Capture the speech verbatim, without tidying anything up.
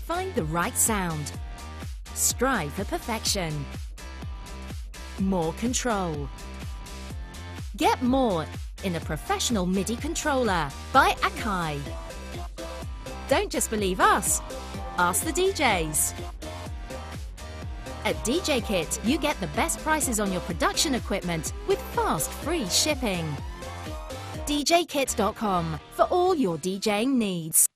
Find the right sound. Strive for perfection. More control. Get more in a professional MIDI controller by Akai. Don't just believe us, ask the D Js. At D J Kit, you get the best prices on your production equipment with fast, free shipping. d j kit dot com for all your DJing needs.